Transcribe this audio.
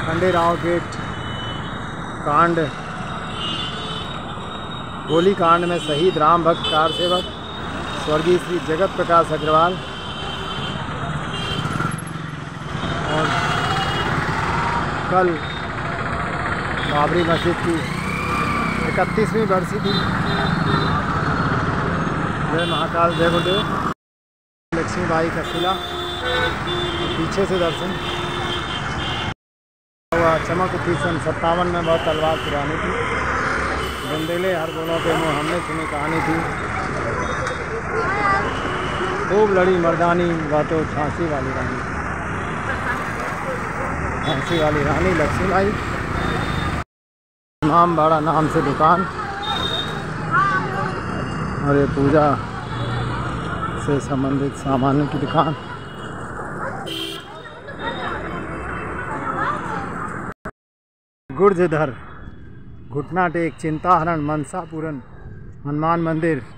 Khanderao gate कांड, गोली कांड में शहीद राम भक्त कार सेवक स्वर्गीय श्री जगत प्रकाश अग्रवाल और कल बाबरी मस्जिद की 31वीं बरसी थी। जय महाकाल जय गुरुदेव। लक्ष्मीबाई का किला पीछे से दर्शन हुआ। चमक उठी सन 57 में, बहुत तलवार पुरानी थी। बुंदेले हर बोलों पे मुँह, हमने सुनी कहानी थी। खूब लड़ी मर्दानी, वह तो झांसी वाली रानी, झांसी वाली रानी लक्ष्मीबाई। इमामबाड़ा नाम से दुकान और ये पूजा से संबंधित सामानों की दुकान। गुर्जधर, घुटना टेक, चिंताहरण, मनसा पूरन, हनुमान मंदिर,